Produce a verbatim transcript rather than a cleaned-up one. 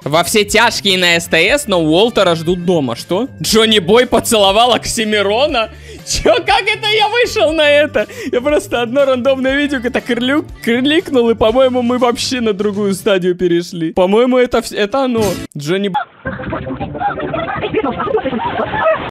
Во все тяжкие на СТС, но Уолтера ждут дома. Что? Джонни Бой поцеловал Оксимирона? Чё, как это я вышел на это? Я просто одно рандомное видео это крылю, кликнул, и, по-моему, мы вообще на другую стадию перешли. По-моему, это, это оно. Джонни...